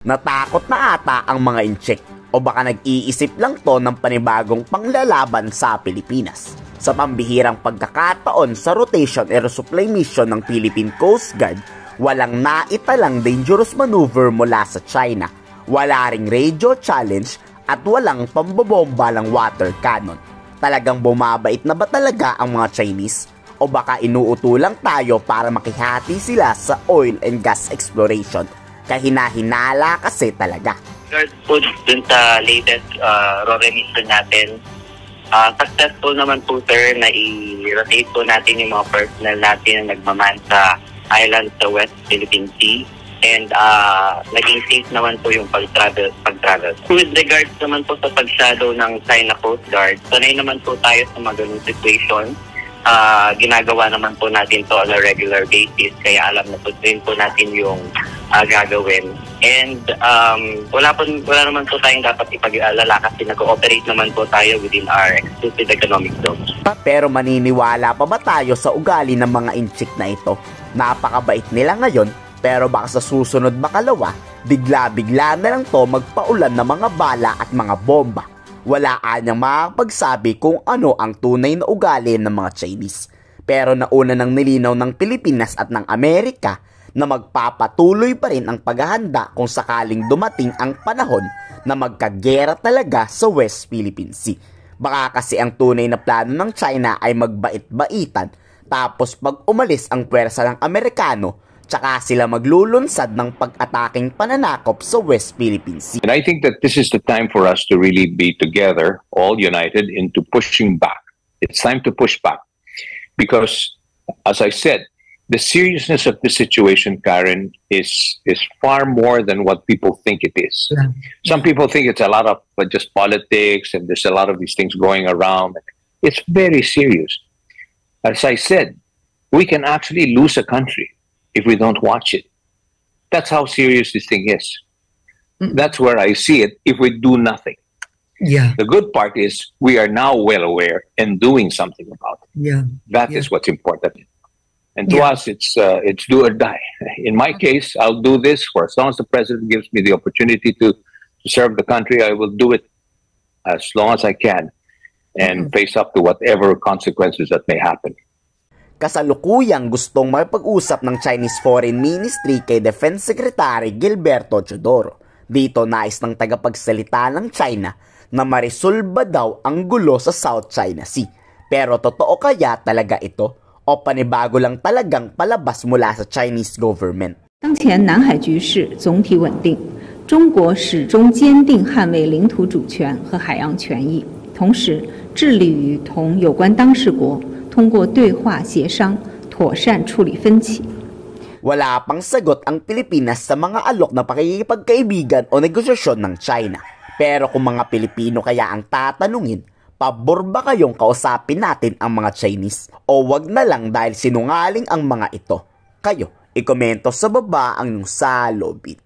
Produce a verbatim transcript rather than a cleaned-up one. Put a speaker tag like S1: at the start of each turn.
S1: Natakot na ata ang mga incheck o baka nag-iisip lang to ng panibagong panglalaban sa Pilipinas. Sa pambihirang pagkakataon sa rotation and resupply mission ng Philippine Coast Guard, walang naitalang dangerous maneuver mula sa China, wala ring radio challenge at walang pambobomba ng water cannon. Talagang bumabait na ba talaga ang mga Chinese? O baka inuuto lang tayo para makihati sila sa oil and gas exploration? Kahina-hinala kasi talaga.
S2: Regard po dun sa latest uh, R O R E mission natin, uh, successful naman po sir na i-rotate po natin yung mga personnel natin na nagmaman sa island sa West Philippine Sea. And uh, naging safe naman po yung pag-travel. pag-travel. With regards naman po sa pag-shadow ng China Coast Guard, sanay naman po tayo sa mga ganung situation. Uh, ginagawa naman po natin to on a regular basis, kaya alam na po din po natin yung uh, gagawin. And um, wala, po, wala naman po tayong dapat ipag-alala kasi nag-ooperate naman po tayo within our exclusive economic zone.
S1: Pero maniniwala pa ba tayo sa ugali ng mga inchik na ito? Napakabait nila ngayon, pero baka sa susunod makalawa, bigla-bigla na lang to magpaulan ng mga bala at mga bomba. Wala anyang makapagsabi kung ano ang tunay na ugali ng mga Chinese. Pero nauna nang nilinaw ng Pilipinas at ng Amerika na magpapatuloy pa rin ang paghahanda kung sakaling dumating ang panahon na magkagera talaga sa West Philippine Sea. Baka kasi ang tunay na plano ng China ay magbait-baitan, tapos pag umalis ang pwersa ng Amerikano, tsaka sila maglulunsad ng pag-ataking pananakop sa West Philippine Sea.
S3: And I think that this is the time for us to really be together, all united, into pushing back. It's time to push back. Because, as I said, the seriousness of the situation, Karen, is is far more than what people think it is. Yeah. Some people think it's a lot of uh, just politics and there's a lot of these things going around. It's very serious. As I said, we can actually lose a country if we don't watch it. That's how serious this thing is. Mm. That's where I see it if we do nothing.
S4: Yeah.
S3: The good part is we are now well aware and doing something about it.
S4: Yeah.
S3: That
S4: yeah.
S3: is what's important. And to
S4: yeah.
S3: us, it's uh, it's do or die. In my case, I'll do this for as long as the president gives me the opportunity to, to serve the country. I will do it as long as I can and mm-hmm. face up to whatever consequences that may happen.
S1: Kasalukuyang gustong makipag-usap ng Chinese Foreign Ministry kay Defense Secretary Gilberto Teodoro. Dito nais ng tagapagsalita ng China na marisolba daw ang gulo sa South China Sea. Pero totoo kaya talaga ito o panibago lang talagang palabas mula sa Chinese government?
S5: 当前南海局势总体稳定，中国始终坚定捍卫领土主权和海洋权益，同时致力于同有关当事国 通过对话协商妥善处理分歧.
S1: Wala pang sagot ang Pilipinas sa mga alok na pakikipagkaibigan o negosasyon ng China. Pero kung mga Pilipino kaya ang tatanungin, pabor ba kayong kausapin natin ang mga Chinese? O wag na lang dahil sinungaling ang mga ito? Kayo, ikomento sa baba ang inyong saloobin.